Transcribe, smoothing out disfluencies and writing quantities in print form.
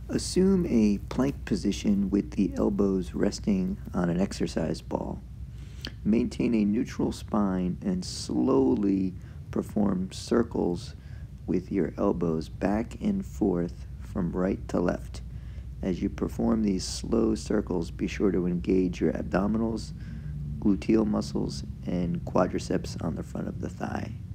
Assume a plank position with the elbows resting on an exercise ball. Maintain a neutral spine and slowly perform circles with your elbows back and forth from right to left. As you perform these slow circles, be sure to engage your abdominals, gluteal muscles, and quadriceps on the front of the thigh.